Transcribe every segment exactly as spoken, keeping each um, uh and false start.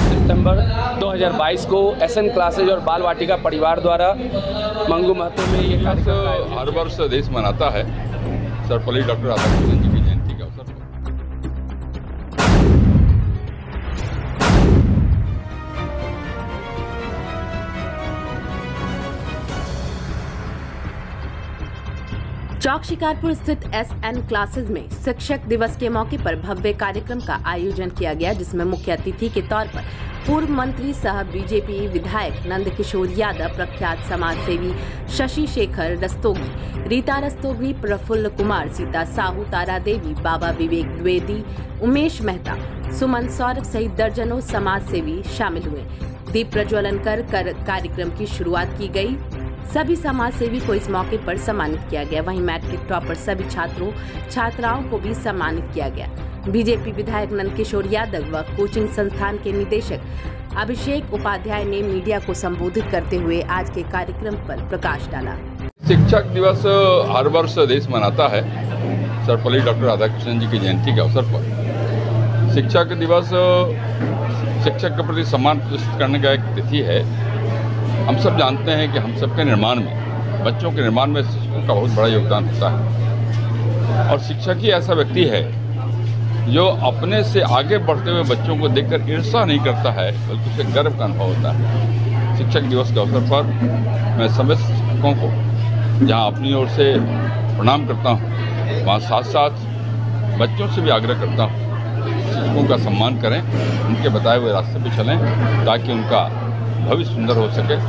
सितंबर दो हज़ार बाईस को एसएन क्लासेज और बाल वाटिका परिवार द्वारा मंगू महतो में ये कार्यक्रम हर वर्ष देश मनाता है सर्वपल्ली डॉक्टर राधाकृष्णन जी की जयंती के अवसर पर। चौक शिकारपुर स्थित एसएन क्लासेज में शिक्षक दिवस के मौके पर भव्य कार्यक्रम का आयोजन किया गया, जिसमें मुख्य अतिथि के तौर पर पूर्व मंत्री सह बीजेपी विधायक नंद किशोर यादव, प्रख्यात समाज सेवी शशि शेखर रस्तोगी, रीता रस्तोगी, प्रफुल्ल कुमार, सीता साहू, तारा देवी, बाबा विवेक द्विवेदी, उमेश मेहता, सुमन सौरभ सहित दर्जनों समाज सेवी शामिल हुए। दीप प्रज्वलन कर, कर कार्यक्रम की शुरुआत की गई। सभी समाज सेवी को इस मौके पर सम्मानित किया गया। वहीं मैट्रिक टॉपर सभी छात्रों छात्राओं को भी सम्मानित किया गया। बीजेपी विधायक नंद किशोर यादव व कोचिंग संस्थान के निदेशक अभिषेक उपाध्याय ने मीडिया को संबोधित करते हुए आज के कार्यक्रम पर प्रकाश डाला। शिक्षक दिवस हर वर्ष देश मनाता है सर्वपल्ली डॉक्टर राधाकृष्णन जी की जयंती के अवसर पर। शिक्षक दिवस शिक्षक के प्रति सम्मान प्रदर्शित करने का एक तिथि है। हम सब जानते हैं कि हम सबके निर्माण में, बच्चों के निर्माण में शिक्षकों का बहुत बड़ा योगदान होता है और शिक्षक ही ऐसा व्यक्ति है जो अपने से आगे बढ़ते हुए बच्चों को देखकर ईर्ष्या नहीं करता है, बल्कि उसे गर्व का अनुभव होता है। शिक्षक दिवस के अवसर पर मैं समस्त शिक्षकों को जहां अपनी ओर से प्रणाम करता हूं, वहां साथ साथ बच्चों से भी आग्रह करता हूं शिक्षकों का सम्मान करें, उनके बताए हुए रास्ते पर चलें ताकि उनका भविष्य सुंदर हो सके।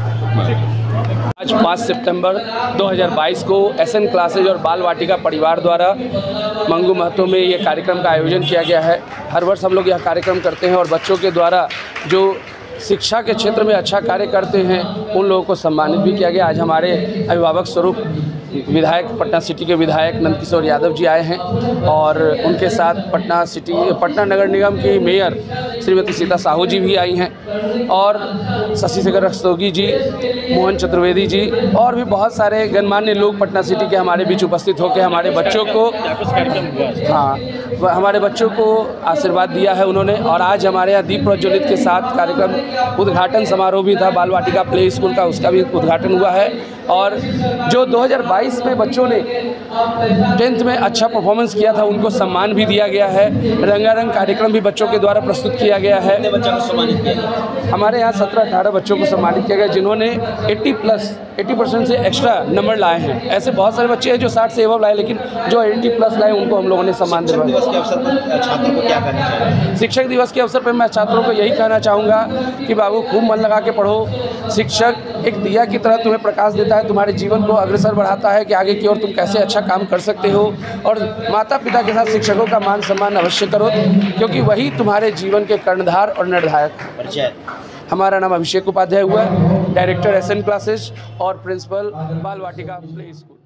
आज पाँच सितंबर दो हज़ार बाईस को एसएन क्लासेज और बाल वाटिका परिवार द्वारा मंगू महतो में ये कार्यक्रम का आयोजन किया गया है। हर वर्ष हम लोग यह कार्यक्रम करते हैं और बच्चों के द्वारा जो शिक्षा के क्षेत्र में अच्छा कार्य करते हैं उन लोगों को सम्मानित भी किया गया। आज हमारे अभिभावक स्वरूप विधायक पटना सिटी के विधायक नंद किशोर यादव जी आए हैं और उनके साथ पटना सिटी पटना नगर निगम की मेयर श्रीमती सीता साहू जी भी आई हैं और शशि शेखर रस्तोगी जी, मोहन चतुर्वेदी जी और भी बहुत सारे गणमान्य लोग पटना सिटी के हमारे बीच उपस्थित होकर हमारे बच्चों को हाँ हमारे बच्चों को आशीर्वाद दिया है उन्होंने। और आज हमारे यहाँ दीप प्रज्वलित के साथ कार्यक्रम उद्घाटन समारोह भी था बाल वाटिका प्ले स्कूल का, उसका भी उद्घाटन हुआ है। और जो दो हज़ार बाईस में बच्चों ने टेंथ में अच्छा परफॉर्मेंस किया था उनको सम्मान भी दिया गया है। रंगारंग कार्यक्रम भी बच्चों के द्वारा प्रस्तुत किया गया है। कितने बच्चों को सम्मानित किया गया? हमारे यहाँ सत्रह अठारह बच्चों को सम्मानित किया गया जिन्होंने अस्सी प्लस अस्सी परसेंट से एक्स्ट्रा नंबर लाए हैं। ऐसे बहुत सारे बच्चे हैं जो साठ से एवं लाए, लेकिन जो अस्सी प्लस लाए उनको हम लोगों ने सम्मान दिया। दिवस के अवसर पर छात्रों को क्या कहना चाहिए? शिक्षक दिवस के अवसर पर मैं छात्रों को यही कहना चाहूँगा कि बाबू खूब मन लगा के पढ़ो। शिक्षक एक दिया की तरह तुम्हें प्रकाश देता है, तुम्हारे जीवन को अग्रसर बढ़ाता है कि आगे की ओर तुम कैसे अच्छा काम कर सकते हो। और माता पिता के साथ शिक्षकों का मान सम्मान अवश्य करो, क्योंकि वही तुम्हारे जीवन के कर्णधार और निर्धायक। परिचय? हमारा नाम अभिषेक उपाध्याय हुआ, डायरेक्टर एसएन क्लासेज और principal Bal Vatika play school.